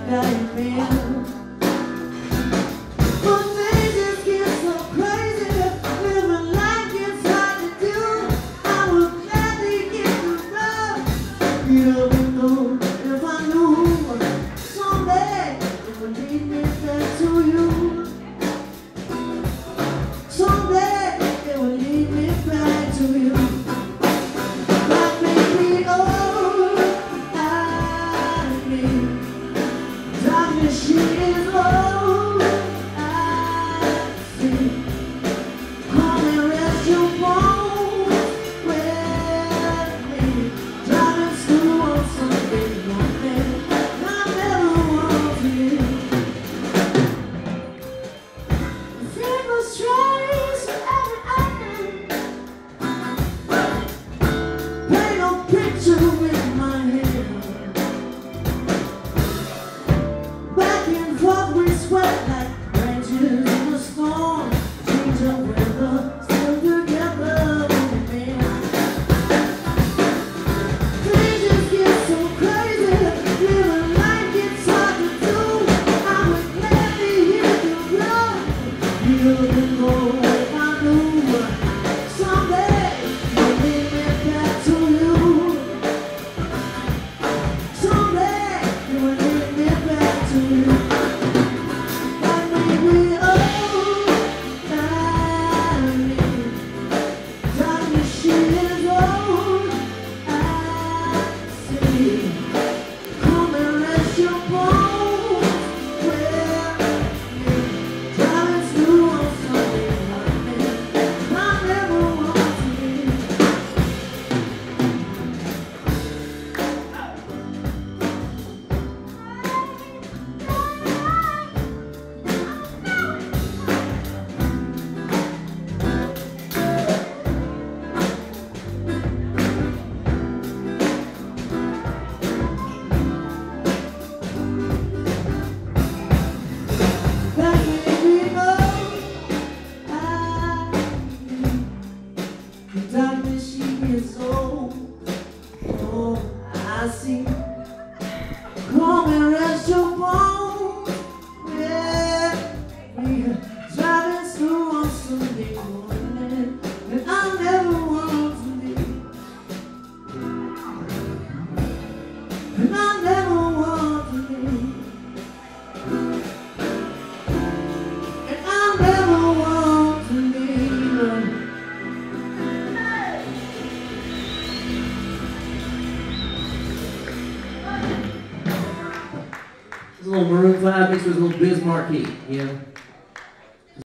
got you been. But things just get so crazy, living life gets hard to do. I would gladly give the love. You don't know if I knew someday it would lead me back to you. Someday it will lead me back to you. That made me all I need. Darkness, she is all I see. Come and rest your bones with me. Driving through on Sunday morning, I never want to leave. Single stories every island. Paint a picture with my head. Back and forth we sweat like branches in a storm. Change of weather, still together with me. Things just get so crazy, living life gets hard to do. I would gladly hit the road. You can go if I knew someday you'll lead me back to you. Someday you will lead me back to you. That made me all I need. Darkness, she is all I see. Come and rest your bones with me. Driving through on Sunday morning, I never want to leave. That made me all I need. The darkness, she is all I see. Come and rest your bones with me. Driving through on Sunday morning, and I never want to leave. And I never want to leave. And I never want to leave. This is a little Maroon 5 mixed with a little Biz Markie, you know?